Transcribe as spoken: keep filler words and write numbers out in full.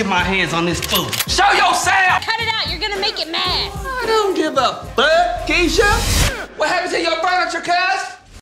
get my hands on this food. Show yourself! Cut it out, you're gonna make it mad. I don't give a fuck, Keysha. What happened to your furniture, cuz?